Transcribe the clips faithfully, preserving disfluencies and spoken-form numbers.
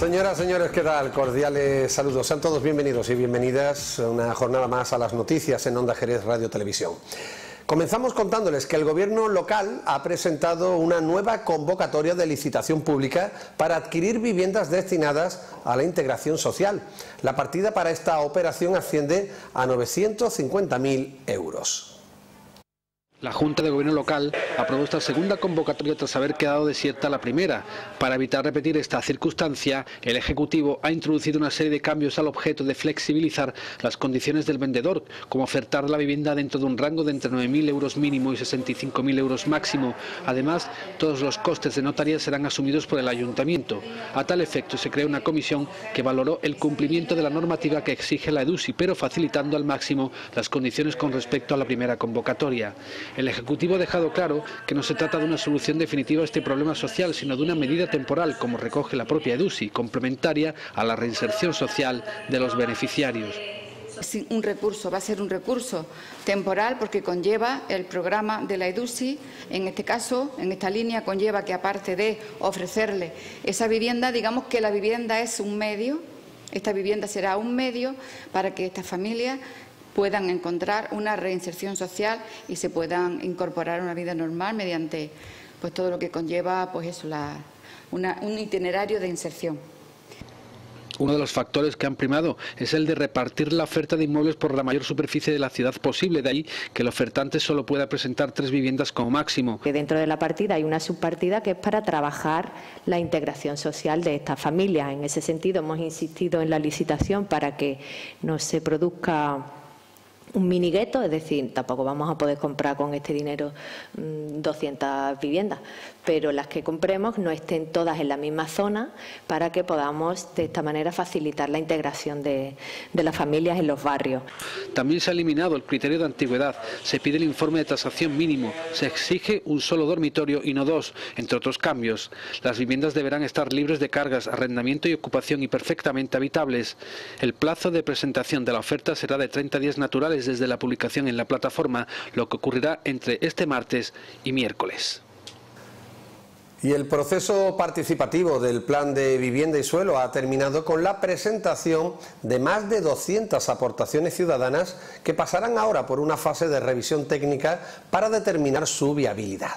Señoras, señores, ¿qué tal? Cordiales saludos. Sean todos bienvenidos y bienvenidas a una jornada más a las noticias en Onda Jerez Radio Televisión. Comenzamos contándoles que el Gobierno local ha presentado una nueva convocatoria de licitación pública para adquirir viviendas destinadas a la integración social. La partida para esta operación asciende a novecientos cincuenta mil euros. La Junta de Gobierno local aprobó esta segunda convocatoria tras haber quedado desierta la primera. Para evitar repetir esta circunstancia, el Ejecutivo ha introducido una serie de cambios al objeto de flexibilizar las condiciones del vendedor, como ofertar la vivienda dentro de un rango de entre nueve mil euros mínimo y sesenta y cinco mil euros máximo. Además, todos los costes de notaría serán asumidos por el Ayuntamiento. A tal efecto, se creó una comisión que valoró el cumplimiento de la normativa que exige la EDUSI, pero facilitando al máximo las condiciones con respecto a la primera convocatoria. El Ejecutivo ha dejado claro que no se trata de una solución definitiva a este problema social, sino de una medida temporal, como recoge la propia EDUSI, complementaria a la reinserción social de los beneficiarios. Es un recurso, va a ser un recurso temporal porque conlleva el programa de la EDUSI, en este caso, en esta línea, conlleva que aparte de ofrecerle esa vivienda, digamos que la vivienda es un medio, esta vivienda será un medio para que estas familias puedan encontrar una reinserción social y se puedan incorporar a una vida normal mediante pues todo lo que conlleva pues eso, la, una, un itinerario de inserción. Uno de los factores que han primado es el de repartir la oferta de inmuebles por la mayor superficie de la ciudad posible, de ahí que el ofertante solo pueda presentar tres viviendas como máximo. Dentro de la partida hay una subpartida que es para trabajar la integración social de estas familias. En ese sentido hemos insistido en la licitación para que no se produzca un mini gueto, es decir, tampoco vamos a poder comprar con este dinero mmm, doscientas viviendas, pero las que compremos no estén todas en la misma zona para que podamos de esta manera facilitar la integración de, de las familias en los barrios. También se ha eliminado el criterio de antigüedad, se pide el informe de tasación mínimo, se exige un solo dormitorio y no dos, entre otros cambios. Las viviendas deberán estar libres de cargas, arrendamiento y ocupación y perfectamente habitables. El plazo de presentación de la oferta será de treinta días naturales desde la publicación en la plataforma, lo que ocurrirá entre este martes y miércoles. Y el proceso participativo del Plan de Vivienda y Suelo ha terminado con la presentación de más de doscientas aportaciones ciudadanas que pasarán ahora por una fase de revisión técnica para determinar su viabilidad.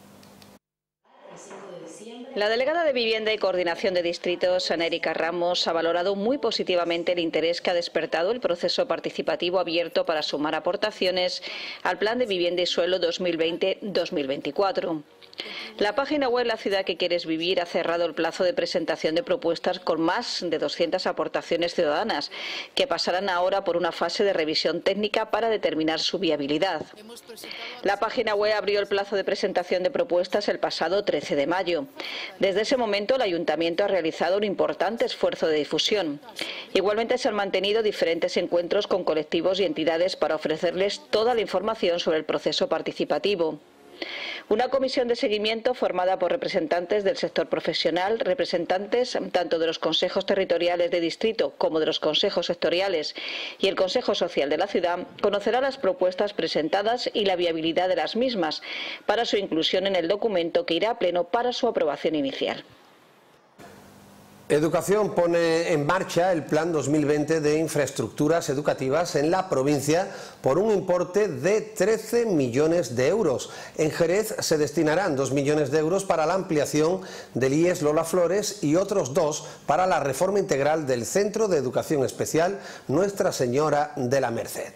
La delegada de Vivienda y Coordinación de Distritos, Ana Erika Ramos, ha valorado muy positivamente el interés que ha despertado el proceso participativo abierto para sumar aportaciones al Plan de Vivienda y Suelo dos mil veinte dos mil veinticuatro. La página web La Ciudad que Quieres Vivir ha cerrado el plazo de presentación de propuestas con más de doscientas aportaciones ciudadanas, que pasarán ahora por una fase de revisión técnica para determinar su viabilidad. La página web abrió el plazo de presentación de propuestas el pasado trece de mayo. Desde ese momento, el Ayuntamiento ha realizado un importante esfuerzo de difusión. Igualmente, se han mantenido diferentes encuentros con colectivos y entidades para ofrecerles toda la información sobre el proceso participativo. Una comisión de seguimiento formada por representantes del sector profesional, representantes tanto de los consejos territoriales de distrito como de los consejos sectoriales y el Consejo Social de la ciudad, conocerá las propuestas presentadas y la viabilidad de las mismas para su inclusión en el documento que irá a pleno para su aprobación inicial. Educación pone en marcha el Plan dos mil veinte de infraestructuras educativas en la provincia por un importe de trece millones de euros. En Jerez se destinarán dos millones de euros para la ampliación del I E S Lola Flores y otros dos para la reforma integral del Centro de Educación Especial Nuestra Señora de la Merced.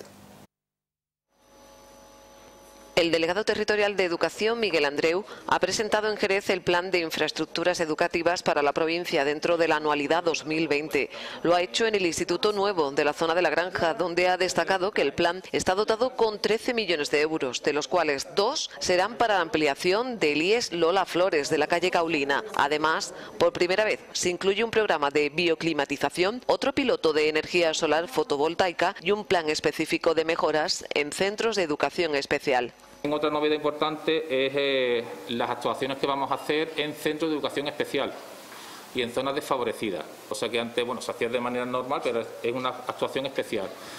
El delegado territorial de Educación, Miguel Andreu, ha presentado en Jerez el Plan de Infraestructuras Educativas para la provincia dentro de la anualidad dos mil veinte. Lo ha hecho en el Instituto Nuevo de la zona de La Granja, donde ha destacado que el plan está dotado con trece millones de euros, de los cuales dos serán para la ampliación del I E S Lola Flores de la calle Caulina. Además, por primera vez se incluye un programa de bioclimatización, otro piloto de energía solar fotovoltaica y un plan específico de mejoras en centros de educación especial. Otra novedad importante es eh, las actuaciones que vamos a hacer en centros de educación especial y en zonas desfavorecidas. O sea que antes bueno, se hacía de manera normal, pero es una actuación especial.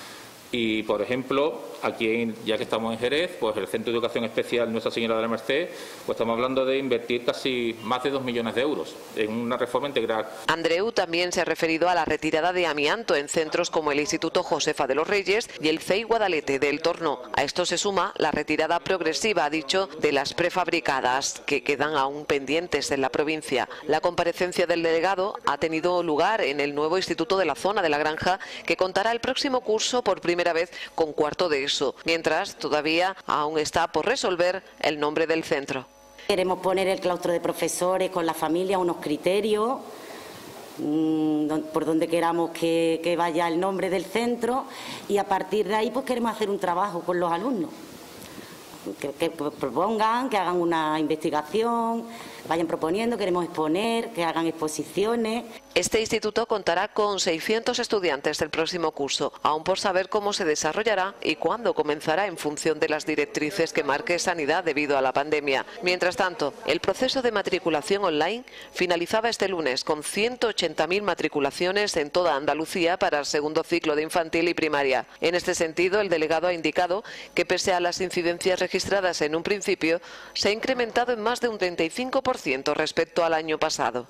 Y, por ejemplo, aquí, ya que estamos en Jerez, pues el Centro de Educación Especial Nuestra Señora de la Merced, pues estamos hablando de invertir casi más de dos millones de euros en una reforma integral. Andreu también se ha referido a la retirada de amianto en centros como el Instituto Josefa de los Reyes y el C E I Guadalete del Torno. A esto se suma la retirada progresiva, ha dicho, de las prefabricadas, que quedan aún pendientes en la provincia. La comparecencia del delegado ha tenido lugar en el nuevo Instituto de la Zona de la Granja, que contará el próximo curso por primera vez con cuarto de eso, mientras todavía aún está por resolver el nombre del centro. Queremos poner el claustro de profesores con la familia, unos criterios mmm, por donde queramos que, que vaya el nombre del centro, y a partir de ahí pues queremos hacer un trabajo con los alumnos, que, que propongan, que hagan una investigación, vayan proponiendo, queremos exponer, que hagan exposiciones. Este instituto contará con seiscientos estudiantes el próximo curso, aún por saber cómo se desarrollará y cuándo comenzará en función de las directrices que marque Sanidad debido a la pandemia. Mientras tanto, el proceso de matriculación online finalizaba este lunes con ciento ochenta mil matriculaciones en toda Andalucía para el segundo ciclo de infantil y primaria. En este sentido, el delegado ha indicado que pese a las incidencias registradas en un principio, se ha incrementado en más de un treinta y cinco por ciento respecto al año pasado.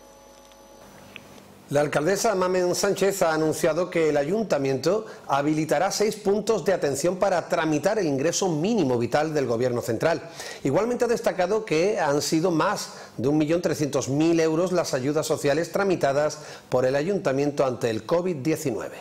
La alcaldesa Mamen Sánchez ha anunciado que el ayuntamiento habilitará seis puntos de atención para tramitar el ingreso mínimo vital del Gobierno central. Igualmente ha destacado que han sido más de un millón trescientos mil euros las ayudas sociales tramitadas por el ayuntamiento ante el COVID diecinueve.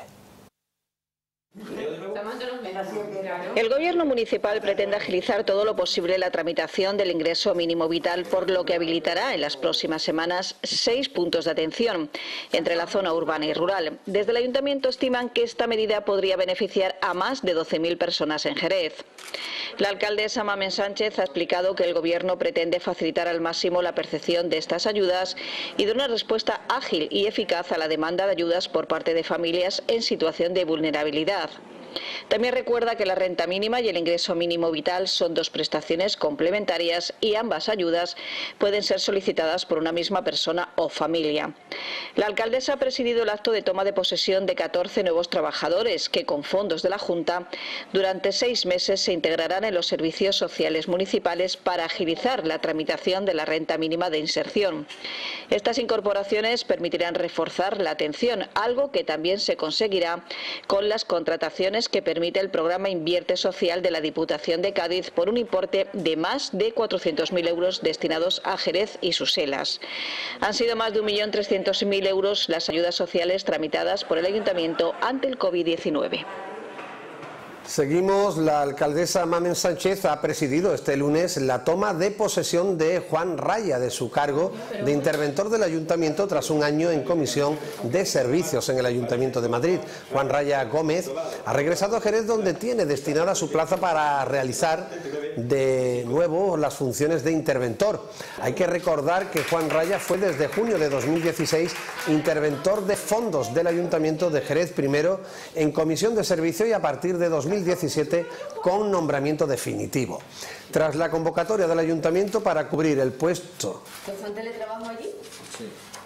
El Gobierno municipal pretende agilizar todo lo posible la tramitación del ingreso mínimo vital, por lo que habilitará en las próximas semanas seis puntos de atención entre la zona urbana y rural. Desde el Ayuntamiento estiman que esta medida podría beneficiar a más de doce mil personas en Jerez. La alcaldesa Mamen Sánchez ha explicado que el Gobierno pretende facilitar al máximo la percepción de estas ayudas y dar una respuesta ágil y eficaz a la demanda de ayudas por parte de familias en situación de vulnerabilidad. También recuerda que la renta mínima y el ingreso mínimo vital son dos prestaciones complementarias y ambas ayudas pueden ser solicitadas por una misma persona o familia. La alcaldesa ha presidido el acto de toma de posesión de catorce nuevos trabajadores que, con fondos de la Junta, durante seis meses se integrarán en los servicios sociales municipales para agilizar la tramitación de la renta mínima de inserción. Estas incorporaciones permitirán reforzar la atención, algo que también se conseguirá con las contrataciones que permite el programa Invierte Social de la Diputación de Cádiz por un importe de más de cuatrocientos mil euros destinados a Jerez y sus selas. Han sido más de un millón trescientos mil euros las ayudas sociales tramitadas por el Ayuntamiento ante el COVID diecinueve. Seguimos. La alcaldesa Mamen Sánchez ha presidido este lunes la toma de posesión de Juan Raya de su cargo de interventor del Ayuntamiento tras un año en Comisión de Servicios en el Ayuntamiento de Madrid. Juan Raya Gómez ha regresado a Jerez, donde tiene destinada su plaza para realizar de nuevo las funciones de interventor. Hay que recordar que Juan Raya fue desde junio de dos mil dieciséis interventor de fondos del Ayuntamiento de Jerez, primero en Comisión de Servicio y a partir de dos mil diecisiete con nombramiento definitivo. Tras la convocatoria del Ayuntamiento para cubrir el puesto... ¿Te fue teletrabajo allí? Sí.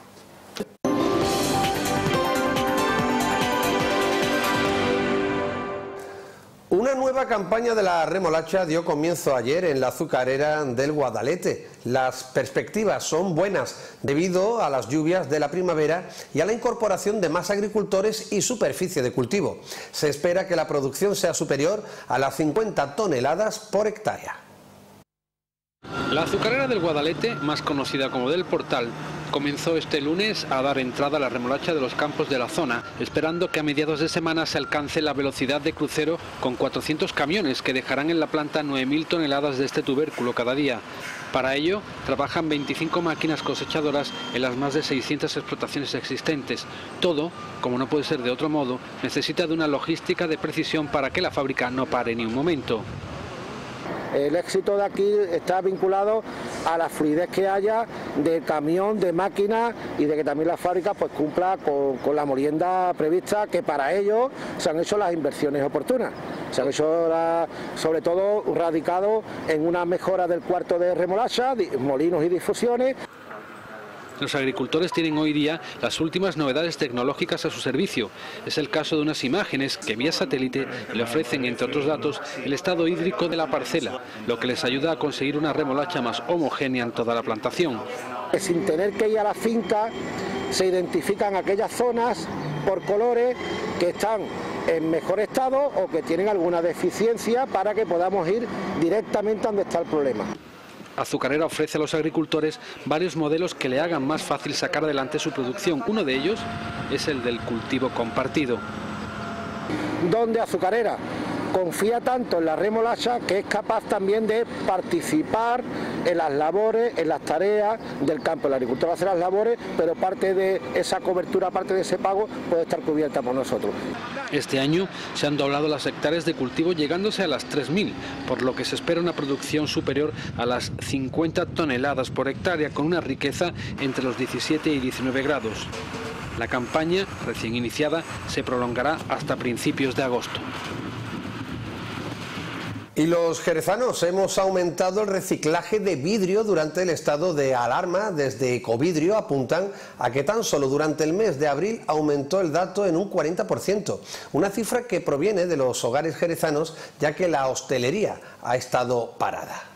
Una nueva campaña de la remolacha dio comienzo ayer en la azucarera del Guadalete. Las perspectivas son buenas debido a las lluvias de la primavera y a la incorporación de más agricultores y superficie de cultivo. Se espera que la producción sea superior a las cincuenta toneladas por hectárea. La azucarera del Guadalete, más conocida como del Portal, comenzó este lunes a dar entrada a la remolacha de los campos de la zona, esperando que a mediados de semana se alcance la velocidad de crucero con cuatrocientos camiones que dejarán en la planta nueve mil toneladas de este tubérculo cada día. Para ello, trabajan veinticinco máquinas cosechadoras en las más de seiscientas explotaciones existentes. Todo, como no puede ser de otro modo, necesita de una logística de precisión para que la fábrica no pare ni un momento. El éxito de aquí está vinculado a la fluidez que haya del camión, de máquinas y de que también la fábrica pues cumpla con, con la molienda prevista, que para ello se han hecho las inversiones oportunas. Se han hecho la, sobre todo radicado en una mejora del cuarto de remolacha, molinos y difusiones. Los agricultores tienen hoy día las últimas novedades tecnológicas a su servicio. Es el caso de unas imágenes que vía satélite le ofrecen, entre otros datos, el estado hídrico de la parcela, lo que les ayuda a conseguir una remolacha más homogénea en toda la plantación. Sin tener que ir a la finca, se identifican aquellas zonas por colores que están en mejor estado o que tienen alguna deficiencia para que podamos ir directamente a donde está el problema. Azucarera ofrece a los agricultores varios modelos que le hagan más fácil sacar adelante su producción. Uno de ellos es el del cultivo compartido. Donde Azucarera confía tanto en la remolacha que es capaz también de participar en las labores, en las tareas del campo. El agricultor va a hacer las labores, pero parte de esa cobertura, parte de ese pago, puede estar cubierta por nosotros. Este año se han doblado las hectáreas de cultivo, llegándose a las tres mil, por lo que se espera una producción superior a las cincuenta toneladas por hectárea, con una riqueza entre los diecisiete y diecinueve grados. La campaña, recién iniciada, se prolongará hasta principios de agosto. Y los jerezanos hemos aumentado el reciclaje de vidrio durante el estado de alarma. Desde Ecovidrio apuntan a que tan solo durante el mes de abril aumentó el dato en un cuarenta por ciento, una cifra que proviene de los hogares jerezanos, ya que la hostelería ha estado parada.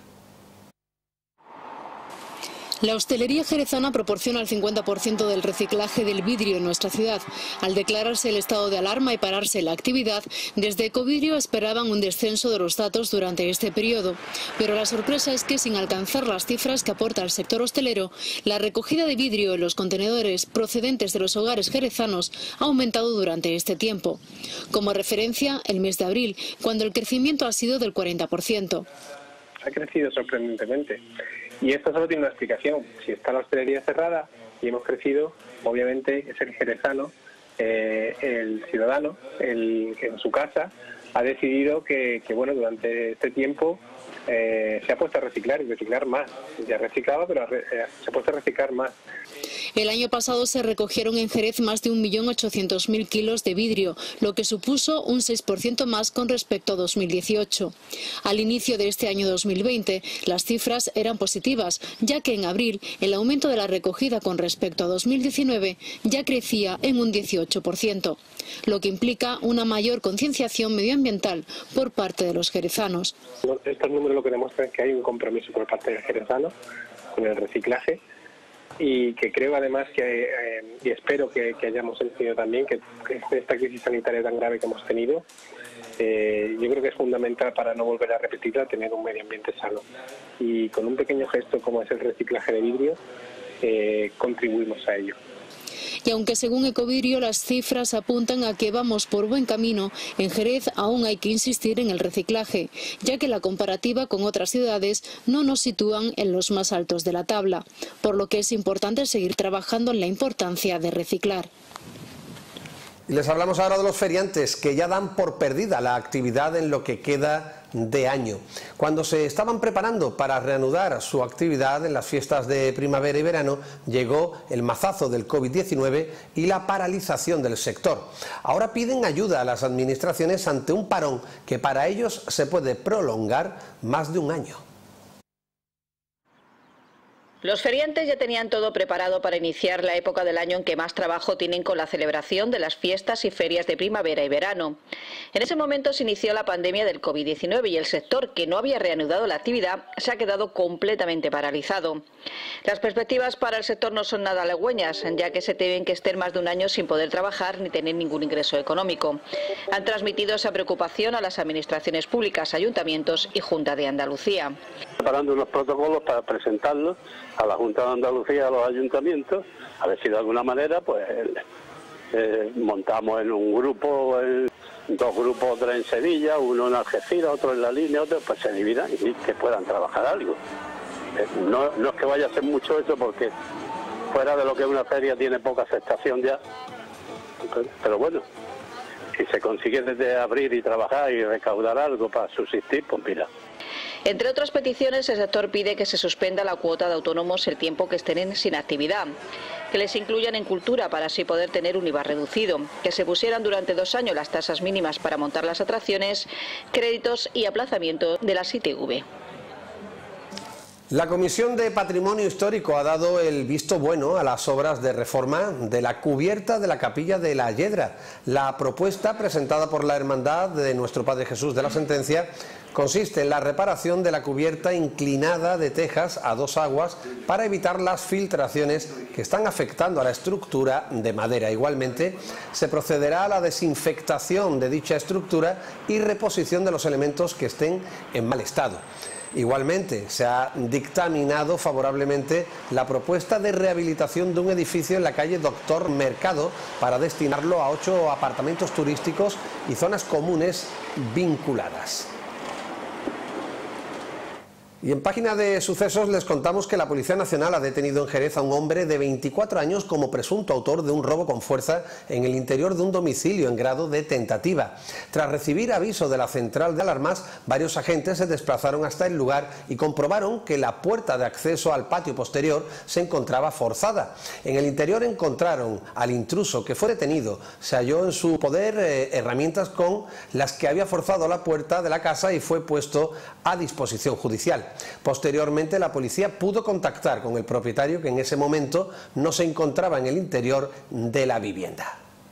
La hostelería jerezana proporciona el cincuenta por ciento del reciclaje del vidrio en nuestra ciudad. Al declararse el estado de alarma y pararse la actividad, desde Ecovidrio esperaban un descenso de los datos durante este periodo. Pero la sorpresa es que, sin alcanzar las cifras que aporta el sector hostelero, la recogida de vidrio en los contenedores procedentes de los hogares jerezanos ha aumentado durante este tiempo. Como referencia, el mes de abril, cuando el crecimiento ha sido del cuarenta por ciento. Ha crecido sorprendentemente. Y esto solo tiene una explicación. Si está la hostelería cerrada y hemos crecido, obviamente es el jerezano, eh, el ciudadano, el que en su casa ha decidido que, que bueno, durante este tiempo eh, se ha puesto a reciclar y reciclar más. Ya reciclaba, pero eh, se ha puesto a reciclar más. El año pasado se recogieron en Jerez más de un millón ochocientos mil kilos de vidrio, lo que supuso un seis por ciento más con respecto a dos mil dieciocho. Al inicio de este año dos mil veinte, las cifras eran positivas, ya que en abril el aumento de la recogida con respecto a dos mil diecinueve ya crecía en un dieciocho por ciento, lo que implica una mayor concienciación medioambiental por parte de los jerezanos. Estos números lo que demuestran es que hay un compromiso por parte del jerezano con el reciclaje, y que creo además que, eh, y espero que, que hayamos entendido también, que, que esta crisis sanitaria tan grave que hemos tenido, eh, yo creo que es fundamental para no volver a repetirla, tener un medio ambiente sano. Y con un pequeño gesto como es el reciclaje de vidrio, eh, contribuimos a ello. Y aunque según Ecovidrio las cifras apuntan a que vamos por buen camino, en Jerez aún hay que insistir en el reciclaje, ya que la comparativa con otras ciudades no nos sitúan en los más altos de la tabla, por lo que es importante seguir trabajando en la importancia de reciclar. Y les hablamos ahora de los feriantes, que ya dan por perdida la actividad en lo que queda de año. Cuando se estaban preparando para reanudar su actividad en las fiestas de primavera y verano, llegó el mazazo del COVID diecinueve y la paralización del sector. Ahora piden ayuda a las administraciones ante un parón que para ellos se puede prolongar más de un año. Los feriantes ya tenían todo preparado para iniciar la época del año en que más trabajo tienen con la celebración de las fiestas y ferias de primavera y verano. En ese momento se inició la pandemia del COVID diecinueve y el sector, que no había reanudado la actividad, se ha quedado completamente paralizado. Las perspectivas para el sector no son nada halagüeñas, ya que se temen que estén más de un año sin poder trabajar ni tener ningún ingreso económico. Han transmitido esa preocupación a las administraciones públicas, ayuntamientos y Junta de Andalucía. Preparando unos protocolos para presentarlos a la Junta de Andalucía, a los ayuntamientos, a ver si de alguna manera pues eh, montamos en un grupo, en dos grupos, tres en Sevilla, uno en Algeciras, otro en La Línea, otro, pues se dividan y que puedan trabajar algo. Eh, no, no es que vaya a ser mucho eso, porque fuera de lo que es una feria tiene poca aceptación ya, pero bueno, si se consigue desde abrir y trabajar y recaudar algo para subsistir, pues mira. Entre otras peticiones, el sector pide que se suspenda la cuota de autónomos el tiempo que estén sin actividad, que les incluyan en cultura para así poder tener un I V A reducido, que se pusieran durante dos años las tasas mínimas para montar las atracciones, créditos y aplazamiento de las I T V. La Comisión de Patrimonio Histórico ha dado el visto bueno a las obras de reforma de la cubierta de la Capilla de la Yedra. La propuesta presentada por la Hermandad de Nuestro Padre Jesús de la Sentencia consiste en la reparación de la cubierta inclinada de tejas a dos aguas para evitar las filtraciones que están afectando a la estructura de madera. Igualmente, se procederá a la desinfectación de dicha estructura y reposición de los elementos que estén en mal estado. Igualmente, se ha dictaminado favorablemente la propuesta de rehabilitación de un edificio en la calle Doctor Mercado para destinarlo a ocho apartamentos turísticos y zonas comunes vinculadas. Y en página de sucesos les contamos que la Policía Nacional ha detenido en Jerez a un hombre de veinticuatro años como presunto autor de un robo con fuerza en el interior de un domicilio en grado de tentativa. Tras recibir aviso de la central de alarmas, varios agentes se desplazaron hasta el lugar y comprobaron que la puerta de acceso al patio posterior se encontraba forzada. En el interior encontraron al intruso, que fue detenido. Se halló en su poder eh, herramientas con las que había forzado la puerta de la casa y fue puesto a disposición judicial. Posteriormente, la policía pudo contactar con el propietario, que en ese momento no se encontraba en el interior de la vivienda.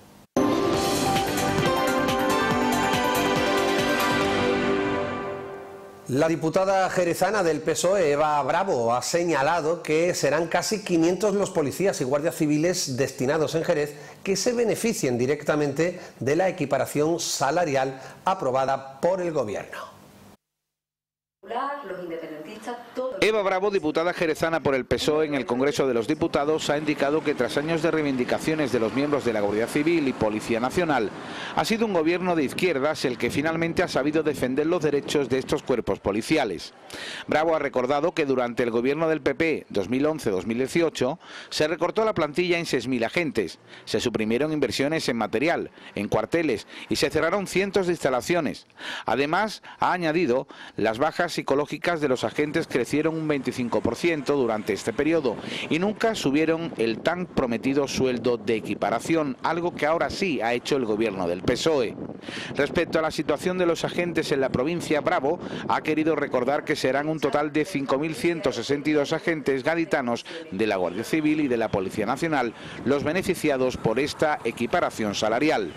La diputada jerezana del P S O E, Eva Bravo, ha señalado que serán casi quinientos los policías y guardias civiles destinados en Jerez que se beneficien directamente de la equiparación salarial aprobada por el Gobierno. Los independentistas, todos... Eva Bravo, diputada jerezana por el P S O E en el Congreso de los Diputados, ha indicado que tras años de reivindicaciones de los miembros de la Guardia Civil y Policía Nacional, ha sido un gobierno de izquierdas el que finalmente ha sabido defender los derechos de estos cuerpos policiales. Bravo ha recordado que durante el gobierno del P P dos mil once dos mil dieciocho se recortó la plantilla en seis mil agentes, se suprimieron inversiones en material, en cuarteles y se cerraron cientos de instalaciones. Además, ha añadido, las bajas psicológicas de los agentes crecieron un veinticinco por ciento durante este periodo y nunca subieron el tan prometido sueldo de equiparación, algo que ahora sí ha hecho el gobierno del P S O E. Respecto a la situación de los agentes en la provincia, Bravo ha querido recordar que serán un total de cinco mil ciento sesenta y dos agentes gaditanos de la Guardia Civil y de la Policía Nacional los beneficiados por esta equiparación salarial.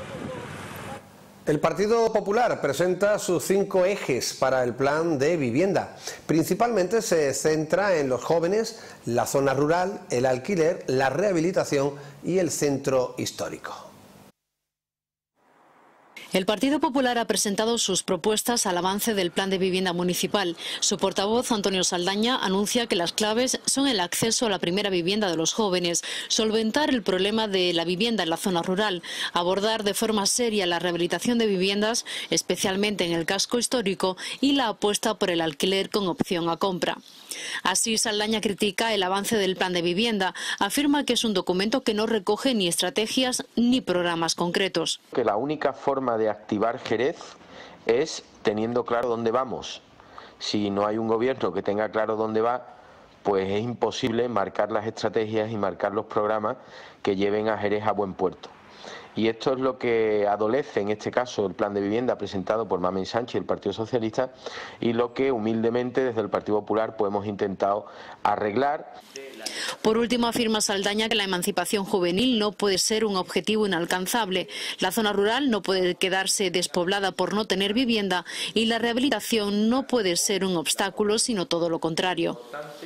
El Partido Popular presenta sus cinco ejes para el plan de vivienda. Principalmente se centra en los jóvenes, la zona rural, el alquiler, la rehabilitación y el centro histórico. El Partido Popular ha presentado sus propuestas al avance del plan de vivienda municipal. Su portavoz, Antonio Saldaña, anuncia que las claves son el acceso a la primera vivienda de los jóvenes, solventar el problema de la vivienda en la zona rural, abordar de forma seria la rehabilitación de viviendas, especialmente en el casco histórico, y la apuesta por el alquiler con opción a compra. Así, Saldaña critica el avance del plan de vivienda. Afirma que es un documento que no recoge ni estrategias ni programas concretos. Que la única forma de activar Jerez es teniendo claro dónde vamos. Si no hay un gobierno que tenga claro dónde va, pues es imposible marcar las estrategias y marcar los programas que lleven a Jerez a buen puerto. Y esto es lo que adolece en este caso el plan de vivienda presentado por Mamen Sánchez y el Partido Socialista, y lo que humildemente desde el Partido Popular pues hemos intentado arreglar. Por último, afirma Saldaña que la emancipación juvenil no puede ser un objetivo inalcanzable. La zona rural no puede quedarse despoblada por no tener vivienda y la rehabilitación no puede ser un obstáculo, sino todo lo contrario.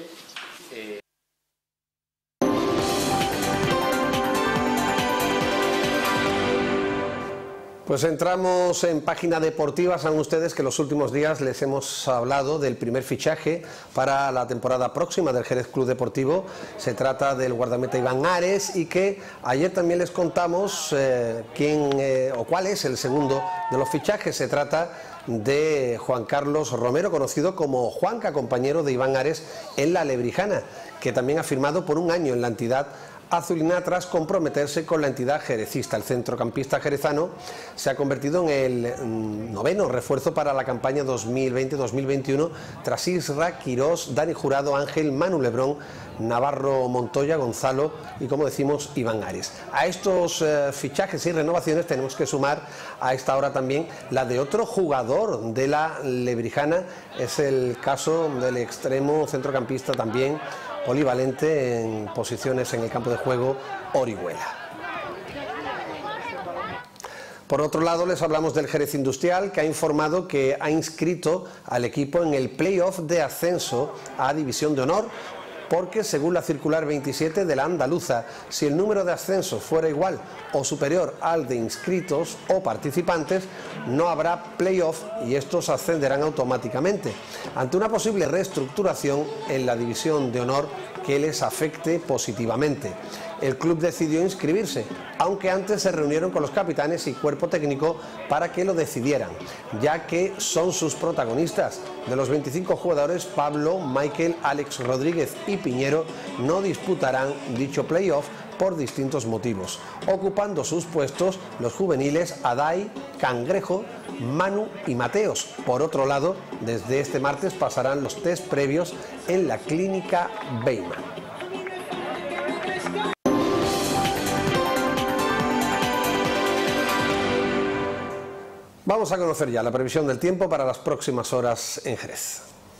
Pues entramos en página deportiva. Saben ustedes que los últimos días les hemos hablado del primer fichaje para la temporada próxima del Jerez Club Deportivo. Se trata del guardameta Iván Ares, y que ayer también les contamos eh, quién eh, o cuál es el segundo de los fichajes. Se trata de Juan Carlos Romero, conocido como Juanca, compañero de Iván Ares en la Lebrijana, que también ha firmado por un año en la entidad azulina tras comprometerse con la entidad jerecista. El centrocampista jerezano se ha convertido en el noveno refuerzo para la campaña dos mil veinte dos mil veintiuno tras Isra, Quirós, Dani Jurado, Ángel, Manu Lebrón, Navarro, Montoya, Gonzalo y, como decimos, Iván Ares. A estos eh, fichajes y renovaciones tenemos que sumar a esta hora también la de otro jugador de la Lebrijana. Es el caso del extremo centrocampista también polivalente en posiciones en el campo de juego, Orihuela. Por otro lado, les hablamos del Jerez Industrial, que ha informado que ha inscrito al equipo en el play-off de ascenso a División de Honor, porque según la circular veintisiete de la andaluza, si el número de ascensos fuera igual o superior al de inscritos o participantes, no habrá play-off y estos ascenderán automáticamente, ante una posible reestructuración en la División de Honor que les afecte positivamente. El club decidió inscribirse, aunque antes se reunieron con los capitanes y cuerpo técnico para que lo decidieran, ya que son sus protagonistas. De los veinticinco jugadores, Pablo, Michael, Alex Rodríguez y Piñero no disputarán dicho playoff por distintos motivos, ocupando sus puestos los juveniles Adai, Cangrejo, Manu y Mateos. Por otro lado, desde este martes pasarán los test previos en la clínica Beyman. Vamos a conocer ya la previsión del tiempo para las próximas horas en Jerez.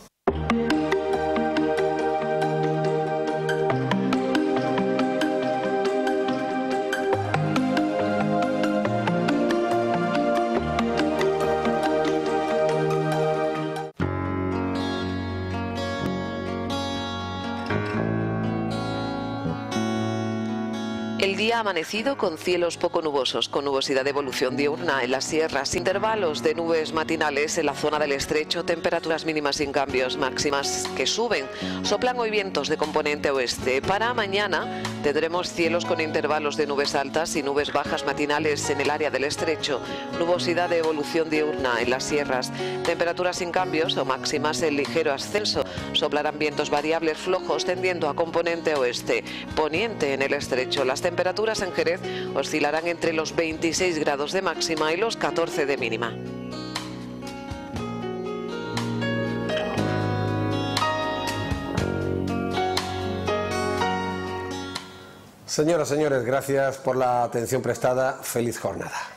El día ha amanecido con cielos poco nubosos, con nubosidad de evolución diurna en las sierras, intervalos de nubes matinales en la zona del estrecho, temperaturas mínimas sin cambios, máximas que suben. Soplan hoy vientos de componente oeste. Para mañana tendremos cielos con intervalos de nubes altas y nubes bajas matinales en el área del estrecho, nubosidad de evolución diurna en las sierras, temperaturas sin cambios o máximas en ligero ascenso. Soplarán vientos variables flojos tendiendo a componente oeste, poniente en el estrecho. Las temperaturas en Jerez oscilarán entre los veintiséis grados de máxima y los catorce de mínima. Señoras, señores, gracias por la atención prestada. Feliz jornada.